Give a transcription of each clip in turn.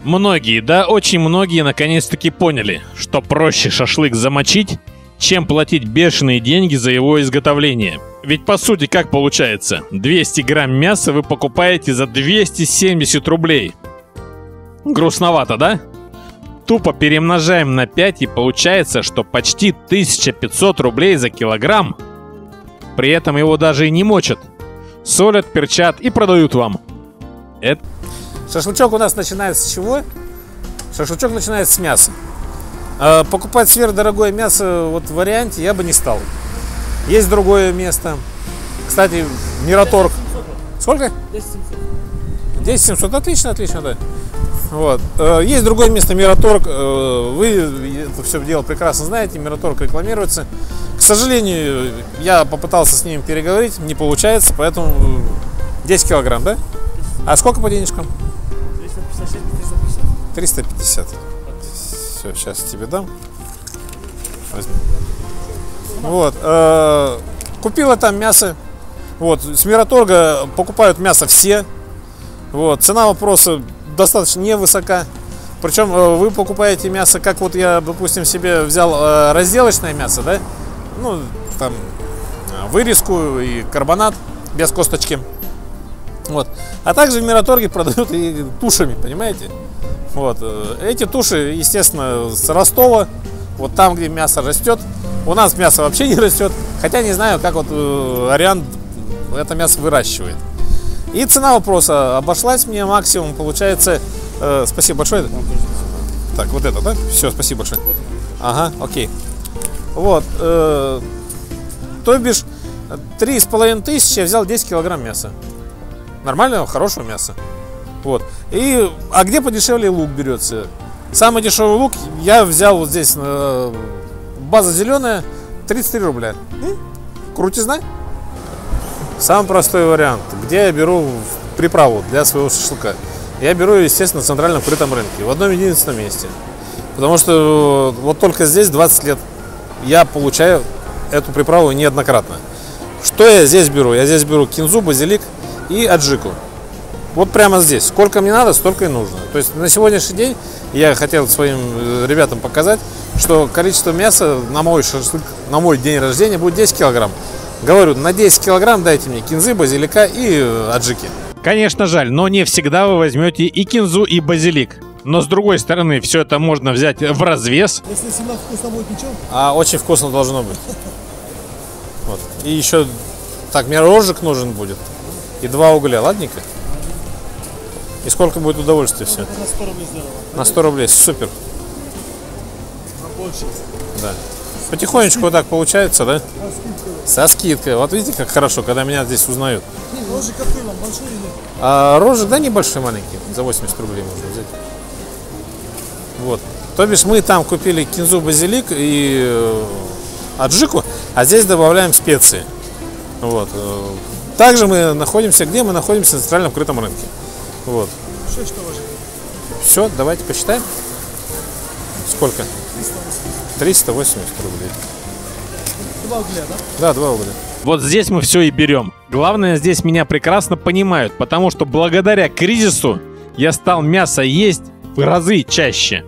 Многие, да очень многие наконец-таки поняли, что проще шашлык замочить, чем платить бешеные деньги за его изготовление. Ведь по сути как получается? 200 грамм мяса вы покупаете за 270 рублей. Грустновато, да? Тупо перемножаем на 5 и получается, что почти 1500 рублей за килограмм. При этом его даже и не мочат. Солят, перчат и продают вам. Это... Шашлычок у нас начинается с чего? Шашлычок начинается с мяса. Покупать сверхдорогое мясо вот в варианте я бы не стал. Есть другое место. Кстати, Мираторг. Сколько? 10 700. Отлично, отлично, да. Вот. Есть другое место, Мираторг. Вы это все дело прекрасно знаете. Мираторг рекламируется. К сожалению, я попытался с ними переговорить, не получается, поэтому 10 килограмм, да? А сколько по денежкам? 350. Все, сейчас тебе дам. Возьми. Вот. Купила там мясо. Вот. С Мираторга покупают мясо все. Вот. Цена вопроса достаточно невысока. Причем вы покупаете мясо, как вот я, допустим, себе взял разделочное мясо, да? Ну, там вырезку и карбонат без косточки. Вот. А также в Мираторге продают и тушами, понимаете? Вот. Эти туши, естественно, с Ростова, вот там, где мясо растет. У нас мясо вообще не растет, хотя не знаю, как вот Ариан это мясо выращивает. И цена вопроса обошлась мне максимум, получается, спасибо большое. Так, вот это, да? Все, спасибо большое. Ага, окей. Вот, то бишь 3500 я взял 10 килограмм мяса. Нормального, хорошего мяса. Вот. А где подешевле лук берется? Самый дешевый лук я взял вот здесь, база зеленая, 33 рубля. Крутизна? Самый простой вариант. Где я беру приправу для своего шашлыка? Я беру, естественно, в центральном крытом рынке, в одном единственном месте. Потому что вот только здесь 20 лет я получаю эту приправу неоднократно. Что я здесь беру? Я здесь беру кинзу, базилик и аджику. Вот прямо здесь. Сколько мне надо, столько и нужно. То есть на сегодняшний день я хотел своим ребятам показать, что количество мяса на мой шашлык, на мой день рождения будет 10 килограмм. Говорю, на 10 килограмм дайте мне кинзы, базилика и аджики. Конечно, жаль, но не всегда вы возьмете и кинзу, и базилик. Но с другой стороны, все это можно взять в развес. Если сильно вкусно будет, ничего? Очень вкусно должно быть. Вот. И еще, так, мне рожек нужен будет. И 2 угля, ладненько? И сколько будет удовольствия все? На 100 рублей сделала. На 100 рублей, супер. На больше. Да. Потихонечку вот так получается, да? Со скидкой. Вот видите, как хорошо, когда меня здесь узнают. Рожек какой вам, большой или нет? Рожек, да, небольшой, маленький. За 80 рублей можно взять. Вот. То бишь мы там купили кинзу, базилик и аджику, а здесь добавляем специи. Вот. Также мы находимся, где мы находимся, на центральном крытом рынке. Вот. 6 рожек. Все, давайте посчитаем. Сколько? 380. 380 рублей. 2 угля, да? Да, 2 угля. Вот здесь мы все и берем. Главное, здесь меня прекрасно понимают, потому что благодаря кризису я стал мясо есть в разы чаще.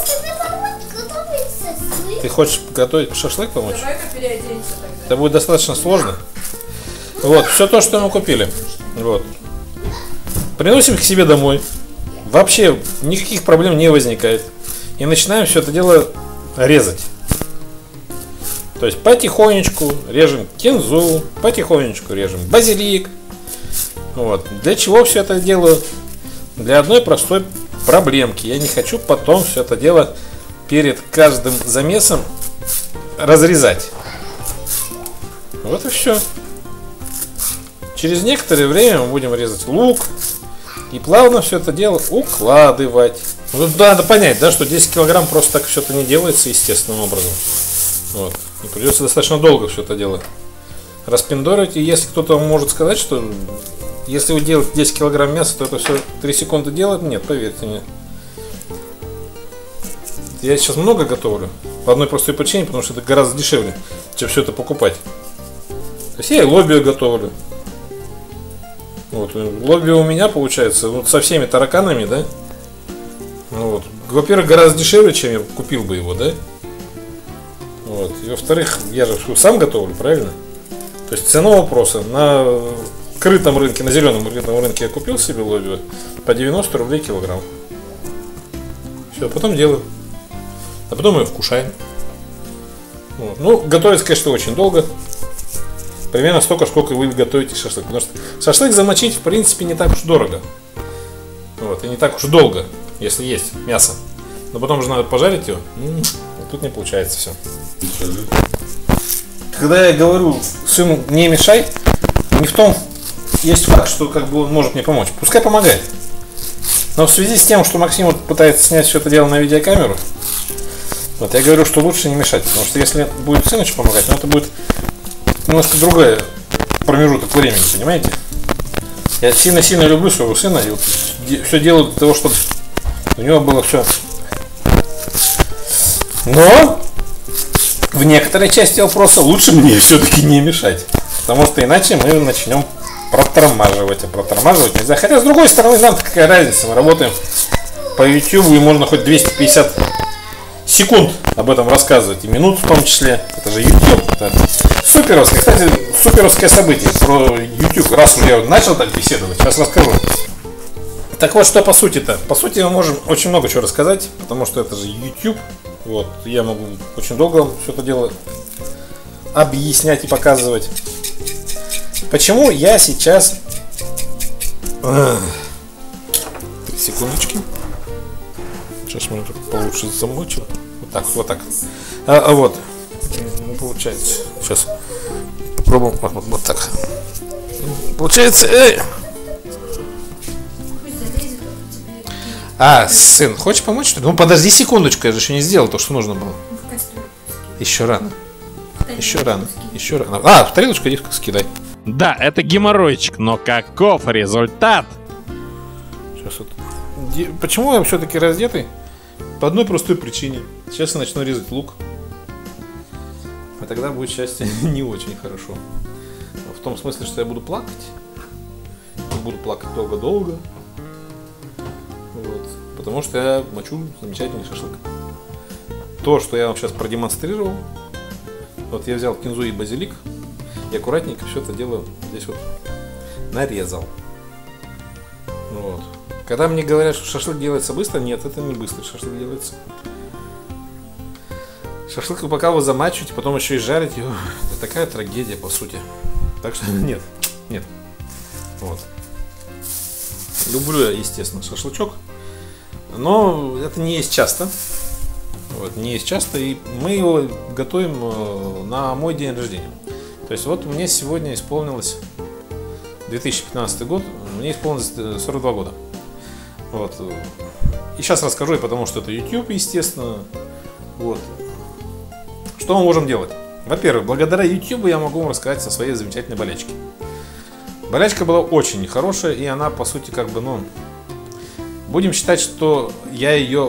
Ты хочешь готовить шашлык помочь? Давай-ка переоденься тогда. Это будет достаточно сложно. Вот, все то, что мы купили. Вот. Приносим к себе домой. Вообще никаких проблем не возникает. И начинаем все это дело резать. То есть потихонечку режем кинзу, потихонечку режем базилик. Вот. Для чего все это делаю? Для одной простой проблемки. Я не хочу потом все это дело перед каждым замесом разрезать. Вот и все. Через некоторое время мы будем резать лук и плавно все это дело укладывать. Вот надо понять, да, что 10 килограмм просто так все это не делается естественным образом. Вот. И придется достаточно долго все это дело распиндоривать. И если кто-то может сказать, что если вы делаете 10 килограмм мяса, то это все 3 секунды делать, нет, поверьте мне. Я сейчас много готовлю. По одной простой причине, потому что это гораздо дешевле, чем все это покупать. То есть я и лобио готовлю. Вот, лобио у меня получается вот со всеми тараканами, да? Ну, вот. Во-первых, гораздо дешевле, чем я купил бы его, да? Вот. И во-вторых, я же сам готовлю, правильно? То есть цена вопроса. На крытом рынке, на зеленом рынке я купил себе лобио по 90 рублей килограмм. Все, потом делаю. А потом ее вкушаем. Вот. Ну, готовится, конечно, очень долго. Примерно столько, сколько вы готовите шашлык. Потому что шашлык замочить, в принципе, не так уж дорого. Вот, и не так уж долго, если есть мясо. Но потом же надо пожарить его. Тут не получается все. Когда я говорю сыну не мешай, не в том есть факт, что как бы он может мне помочь. Пускай помогает. Но в связи с тем, что Максим вот пытается снять все это дело на видеокамеру, вот я говорю, что лучше не мешать. Потому что если будет сыну помогать, ну это будет немножко другой промежуток времени, понимаете? Я сильно-сильно люблю своего сына и вот все делаю для того, чтобы у него было все. Но в некоторой части вопроса лучше мне все-таки не мешать. Потому что иначе мы начнем протормаживать. А протормаживать нельзя. Хотя с другой стороны, нам какая разница. Мы работаем по YouTube и можно хоть 250 секунд об этом рассказывать. И минут в том числе. Это же YouTube. Это суперовское. Кстати, суперовское событие про YouTube. Раз уже я начал так беседовать, сейчас расскажу. Так вот, что по сути-то? По сути мы можем очень много чего рассказать. Потому что это же YouTube. Вот, я могу очень долго вам все это дело объяснять и показывать. Почему я сейчас... 3 секундочки. Сейчас мы получше замочим. Вот так, вот так. Вот. Ну, получается. Сейчас попробуем. Вот так. Получается. Сын, хочешь помочь? Что ли? Ну подожди секундочку, я же еще не сделал то, что нужно было. Еще рано. Еще рано. Еще рано. В тарелочку иди скидай. Да, это геморройчик, но каков результат? Сейчас вот. Почему я все-таки раздетый? По одной простой причине. Сейчас я начну резать лук. А тогда будет счастье не очень хорошо. В том смысле, что я буду плакать. Буду плакать долго-долго. Вот. Потому что я мочу замечательный шашлык. То, что я вам сейчас продемонстрировал. Вот я взял кинзу и базилик. И аккуратненько все это дело здесь вот нарезал. Вот. Когда мне говорят, что шашлык делается быстро, нет, это не быстро шашлык делается. Шашлык, пока вы замачиваете, потом еще и жарите, это такая трагедия по сути. Так что нет. Вот. Люблю я, естественно, шашлычок. Но это не есть часто. Вот, не есть часто. И мы его готовим на мой день рождения. То есть вот мне сегодня исполнилось 2015 год, мне исполнилось 42 года. Вот. И сейчас расскажу, потому что это YouTube, естественно. Вот. Что мы можем делать? Во-первых, благодаря YouTube я могу вам рассказать о своей замечательной болячке. Болячка была очень нехорошая, и она, по сути, как бы, будем считать, что я ее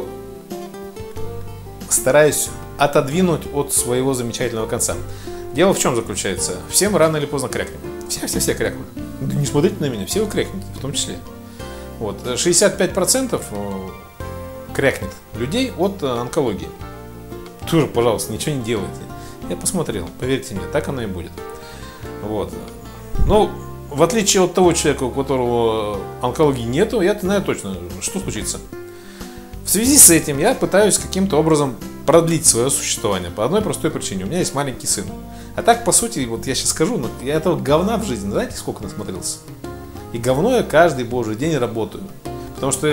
стараюсь отодвинуть от своего замечательного конца. Дело в чем заключается? Все мы рано или поздно крякнем. Все крякнут. Да не смотрите на меня, все вы крякнете, в том числе. Вот. 65% крякнет людей от онкологии. Тоже, пожалуйста, ничего не делайте. Я посмотрел, поверьте мне, так оно и будет. Вот. Ну, в отличие от того человека, у которого онкологии нету, я знаю точно, что случится. В связи с этим я пытаюсь каким-то образом продлить свое существование по одной простой причине. У меня есть маленький сын. А так, по сути, вот я сейчас скажу, но я этого говна в жизни, знаете, сколько насмотрелся? И говно я каждый божий день работаю. Потому что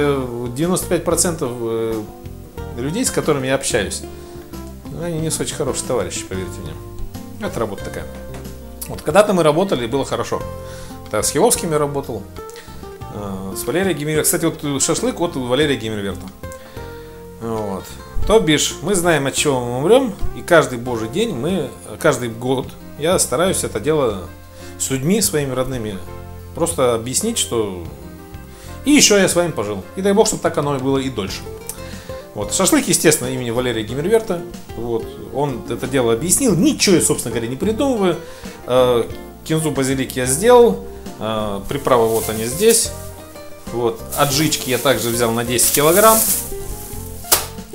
95% людей, с которыми я общаюсь, они не очень хорошие товарищи, поверьте мне. Это работа такая. Вот когда-то мы работали, и было хорошо. С Хиловским я работал, с Валерией Гиммельверта. Кстати, вот шашлык от Валерия Гиммельверта. Вот. То бишь, мы знаем, от чего мы умрем, и каждый божий день, каждый год я стараюсь это дело с людьми, своими родными, просто объяснить, что и еще я с вами пожил. И дай бог, чтобы так оно и было и дольше. Вот. Шашлык, естественно, имени Валерия Гиммельверта. Вот. Он это дело объяснил. Ничего я, собственно говоря, не придумываю. Кинзу, базилик я сделал. Приправы вот они здесь. Вот. Аджички я также взял на 10 килограмм.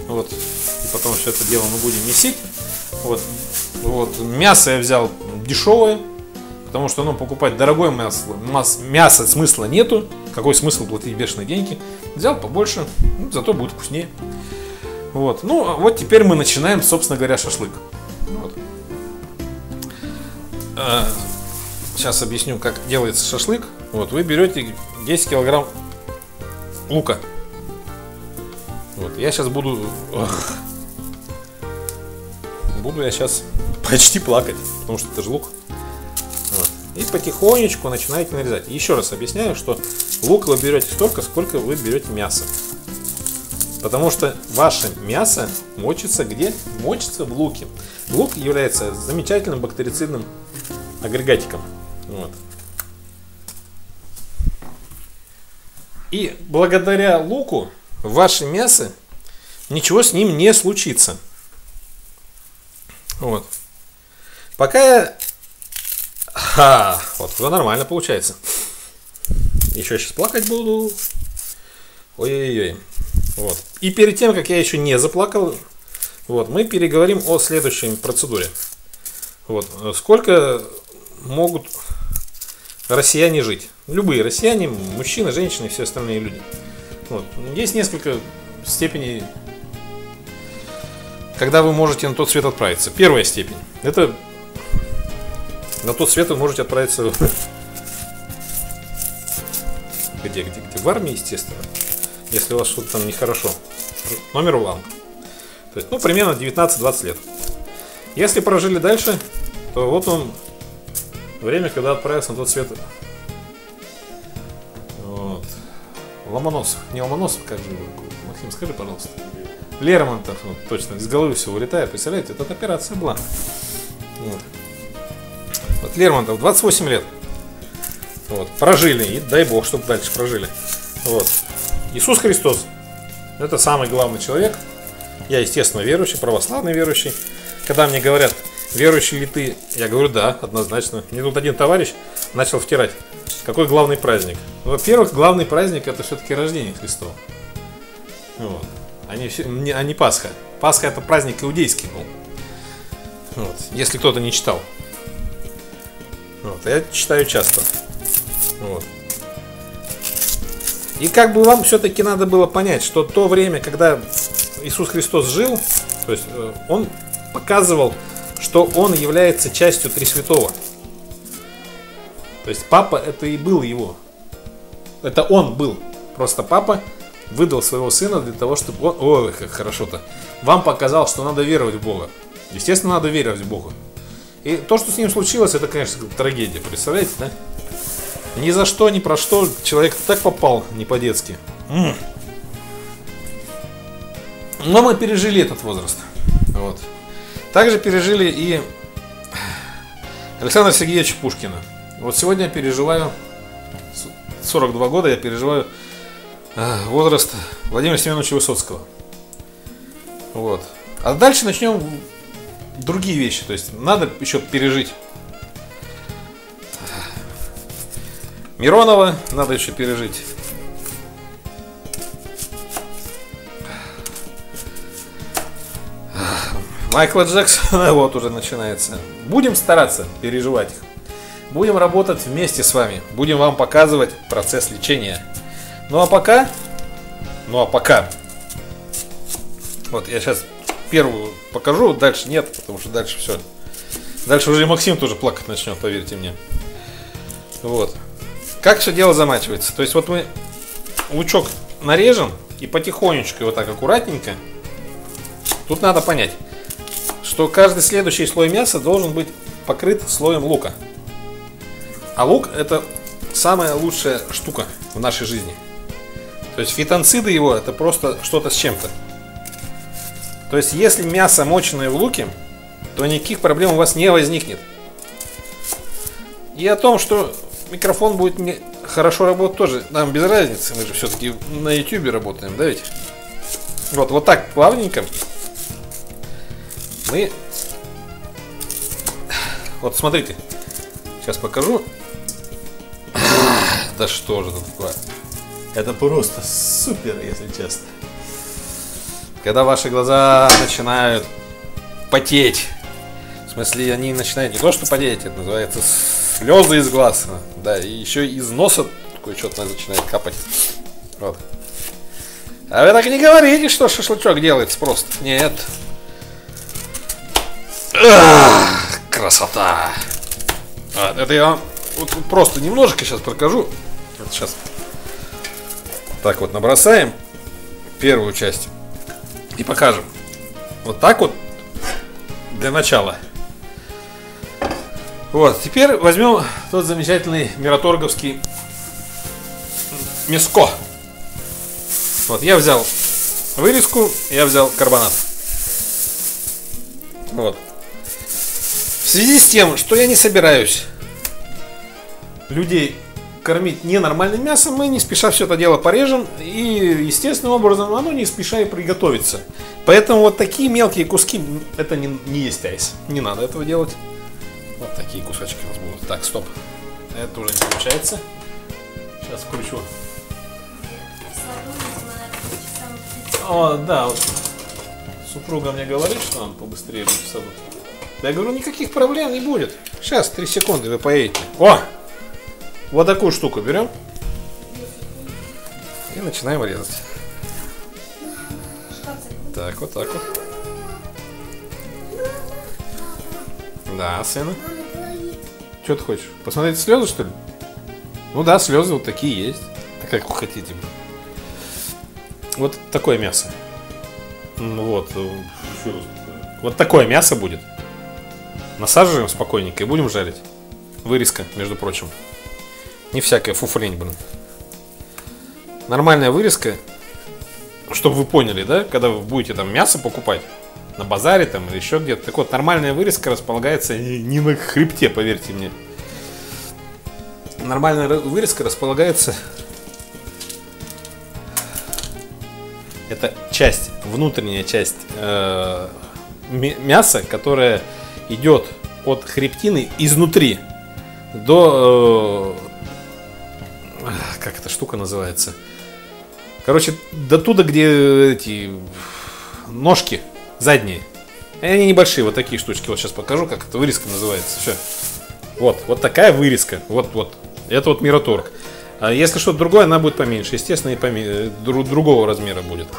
Вот. И потом все это дело мы будем месить. Вот. Вот. Мясо я взял дешевое, потому что, ну, покупать дорогое мясо смысла нету. Какой смысл платить бешеные деньги? Взял побольше, ну, зато будет вкуснее. Вот. Ну, вот теперь мы начинаем, собственно говоря, шашлык. Вот. Сейчас объясню, как делается шашлык. Вот, вы берете 10 килограмм лука. Вот, я сейчас буду я сейчас почти плакать, потому что это же лук. Вот. И потихонечку начинаете нарезать. Еще раз объясняю, что лук вы берете столько, сколько вы берете мяса. Потому что ваше мясо мочится где? Мочится в луке. Лук является замечательным бактерицидным агрегатиком. Вот. И благодаря луку ваше мясо, ничего с ним не случится. Вот. Пока я... вот уже нормально получается. Еще сейчас плакать буду. Ой-ой-ой. Вот. И перед тем, как я еще не заплакал, вот, мы переговорим о следующей процедуре. Вот. Сколько могут россияне жить? Любые россияне, мужчины, женщины и все остальные люди. Вот. Есть несколько степеней, когда вы можете на тот свет отправиться. Первая степень. Это на тот свет вы можете отправиться где? В армии, естественно. Если у вас что-то там нехорошо. Номер вам. То есть, ну, примерно 19-20 лет. Если прожили дальше, то вот он время, когда отправился на тот свет. Вот. Ломоносов. Не Ломоносов, как же его? Максим, скажи, пожалуйста. Лермонтов, вот, точно, из головы все вылетает. Представляете, это операция была. Вот. Вот Лермонтов, 28 лет. Вот. Прожили, и дай бог, чтобы дальше прожили. Вот. Иисус Христос. Это самый главный человек. Я, естественно, верующий, православный верующий. Когда мне говорят, верующий ли ты, я говорю, да, однозначно. Мне тут один товарищ начал втирать. Какой главный праздник? Ну, во-первых, главный праздник — это все-таки рождение Христова. Вот. А не Пасха. Пасха — это праздник иудейский был. Вот. Если кто-то не читал. Вот. Я читаю часто. Вот. И как бы вам все-таки надо было понять, что то время, когда Иисус Христос жил, то есть он показывал, что он является частью Тресвятого. То есть папа — это и был его. Это он был. Просто папа выдал своего сына для того, чтобы он... Ой, как хорошо-то. Вам показал, что надо веровать в Бога. Естественно, надо веровать в Бога. И то, что с ним случилось, это, конечно, трагедия. Представляете, да? Ни за что, ни про что человек так попал не по-детски. Но мы пережили этот возраст. Вот. Также пережили и Александра Сергеевича Пушкина. Вот сегодня я переживаю 42 года, я переживаю возраст Владимира Семеновича Высоцкого. Вот. А дальше начнем другие вещи. То есть надо еще пережить Миронова, надо еще пережить Майкла Джексона. Вот уже начинается. Будем стараться переживать их. Будем работать вместе с вами. Будем вам показывать процесс лечения. Ну а пока. Вот я сейчас первую покажу, дальше нет, потому что дальше все. Дальше уже и Максим тоже плакать начнет, поверьте мне. Вот. Как все дело замачивается? То есть вот мы лучок нарежем и потихонечку, вот так аккуратненько. Тут надо понять, что каждый следующий слой мяса должен быть покрыт слоем лука. А лук — это самая лучшая штука в нашей жизни. То есть фитонциды его — это просто что-то с чем-то. То есть если мясо моченое в луке, то никаких проблем у вас не возникнет. И о том, что микрофон будет не хорошо работать, тоже нам без разницы. Мы же все-таки на YouTube работаем, да ведь? Вот так плавненько мы... Вот смотрите, сейчас покажу. Да что же это такое? Это просто супер, если честно. когда ваши глаза начинают потеть. В смысле, они начинают не то что потеть, это называется слезы из глаз. Да, и еще из носа такое что-то начинает капать. Вот. А вы так не говорите, что шашлычок делается просто. Нет. Ах, красота. Это я вам вот просто немножко сейчас покажу. Вот сейчас так вот набросаем первую часть и покажем. Вот так вот для начала. Вот, теперь возьмем тот замечательный мираторговский мяско. Вот, я взял вырезку, я взял карбонат. Вот. В связи с тем, что я не собираюсь людей кормить ненормальным мясом, мы не спеша все это дело порежем, и естественным образом оно не спеша и приготовится. Поэтому вот такие мелкие куски, это не есть айс. Не надо этого делать. Вот такие кусочки у нас будут. Так, стоп. Это уже не получается. Сейчас вкручу. О, да, вот супруга мне говорит, что нам побыстрее будет в саду. Я говорю, никаких проблем не будет. Сейчас, 3 секунды, вы поедете. О! Вот такую штуку берем. И начинаем резать. Так, вот так вот. Да, сына. Что ты хочешь? Посмотреть слезы, что ли? Ну да, слезы вот такие есть. Так как вы хотите. Вот такое мясо. Вот. Вот такое мясо будет. Насаживаем спокойненько и будем жарить. Вырезка, между прочим. Не всякая фуфлень, блин. Нормальная вырезка. Чтобы вы поняли, да? Когда вы будете там мясо покупать на базаре там или еще где-то. Так вот, нормальная вырезка располагается не на хребте, поверьте мне. Нормальная вырезка располагается... Это часть, внутренняя часть мяса, которая идет от хребтины изнутри до... как эта штука называется? Короче, до туда, где эти ножки задние. Они небольшие, вот такие штучки. Вот сейчас покажу, как эта вырезка называется. Все. Вот такая вырезка. Вот. Это вот мираторг. А если что-то другое, она будет поменьше. Естественно, и другого размера будет.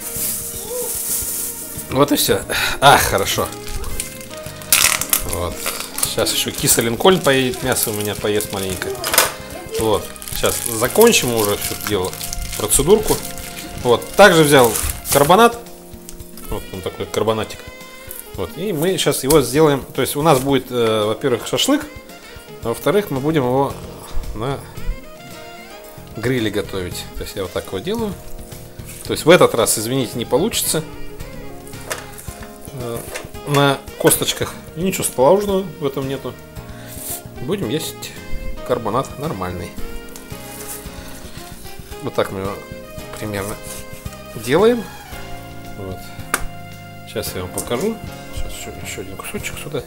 Вот и все. Хорошо. Вот. Сейчас еще киса Линкольн поедет, мясо у меня поест маленько. Вот. Сейчас закончим уже все это дело. Процедурку. Вот. Также взял карбонат. Вот он такой карбонатик. Вот. И мы сейчас его сделаем. То есть у нас будет, во-первых, шашлык. А во-вторых, мы будем его на гриле готовить. То есть я вот так вот делаю. То есть в этот раз, извините, не получится на косточках. И ничего сложного в этом нету. Будем есть карбонат нормальный. Вот так мы его примерно делаем. Вот. Сейчас я вам покажу. Сейчас еще один кусочек сюда.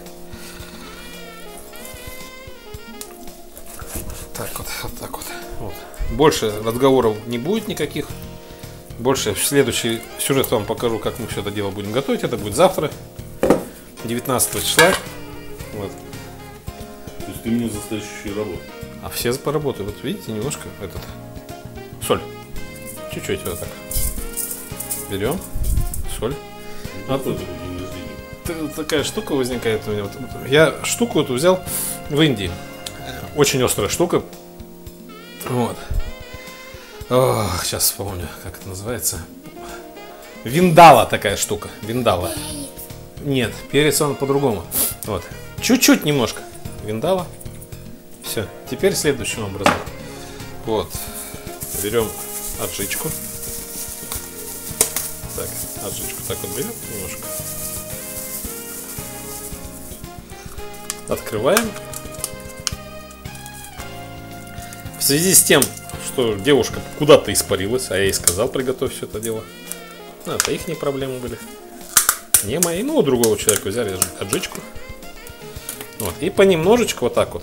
Так вот, вот так вот. Вот. Больше разговоров не будет никаких. Больше в следующий сюжет вам покажу, как мы все это дело будем готовить. Это будет завтра, 19 числа. Вот. То есть ты мне заставишь еще и работать. А все поработают. Вот видите, немножко этот соль. Чуть-чуть вот так. Берем соль. Вот это день рождения. Такая штука возникает у меня. Я штуку эту взял в Индии. Очень острая штука. Вот. Ох, сейчас вспомню, как это называется. Виндала такая штука. Виндала. Нет, перец он по-другому. Вот. Чуть-чуть немножко. Виндала. Все. Теперь следующим образом. Вот. Берем аджичку. Так, аджичку так вот берем немножко. Открываем. В связи с тем, что девушка куда-то испарилась, а я ей сказал, приготовь все это дело. Ну, это их проблемы были. Не мои, ну у другого человека взяли аджичку. Вот. И понемножечку вот так вот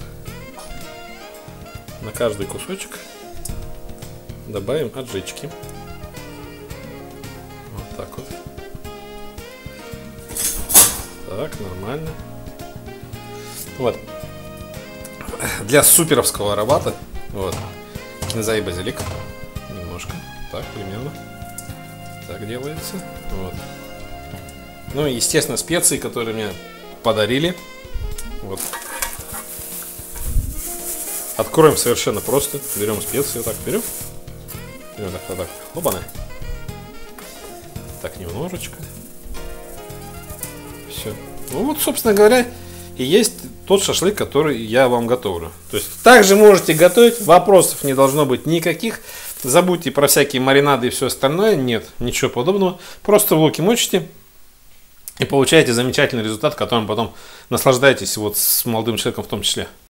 на каждый кусочек добавим аджички. Вот так вот. Так, нормально. Вот. Для суперовского аромата, вот, кинза и базилик. Немножко. Так, примерно. Так делается. Вот. Ну и, естественно, специи, которые мне подарили. Вот. Откроем совершенно просто. Берем специи, вот так берем. Берем так, вот так. Опа-на. Так, немножечко. Все. Ну вот, собственно говоря, и есть тот шашлык, который я вам готовлю. То есть также можете готовить, вопросов не должно быть никаких. Забудьте про всякие маринады и все остальное. Нет, ничего подобного. Просто в луке мочите и получаете замечательный результат, которым потом наслаждаетесь вот с молодым человеком в том числе.